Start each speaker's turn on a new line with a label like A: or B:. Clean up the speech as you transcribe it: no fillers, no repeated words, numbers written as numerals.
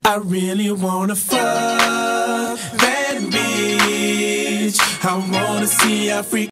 A: I really wanna fuck that bitch. I wanna see how freak